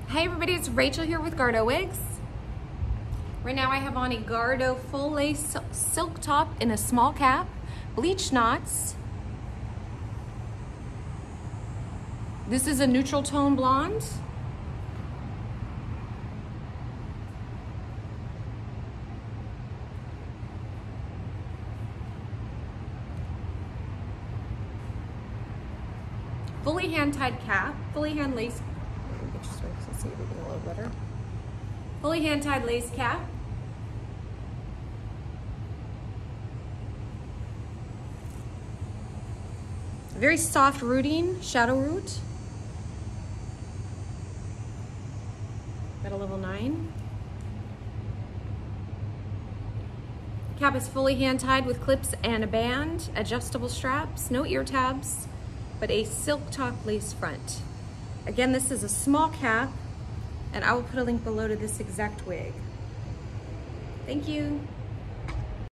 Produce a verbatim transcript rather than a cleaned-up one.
Hey everybody, it's Rachel here with Gardeaux Wigs. Right now I have on a Gardeaux full lace silk top in a small cap, bleach knots. This is a neutral tone blonde. Fully hand-tied cap, fully hand lace. Let me get you started so you see everything a little better. Fully hand-tied lace cap. Very soft rooting, shadow root. Got a level nine. Cap is fully hand-tied with clips and a band, adjustable straps, no ear tabs, but a silk top lace front. Again, this is a small cap, and I will put a link below to this exact wig. Thank you.